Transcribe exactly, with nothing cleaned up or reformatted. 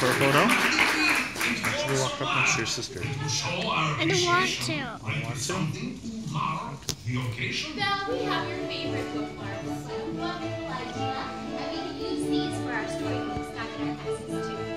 for a photo? Actually, walk up next to your sister. I don't want to. You don't want to? Belle, we have your favorite bookmarks. Wonderful idea. And we can use these for our storybooks back in our classes too.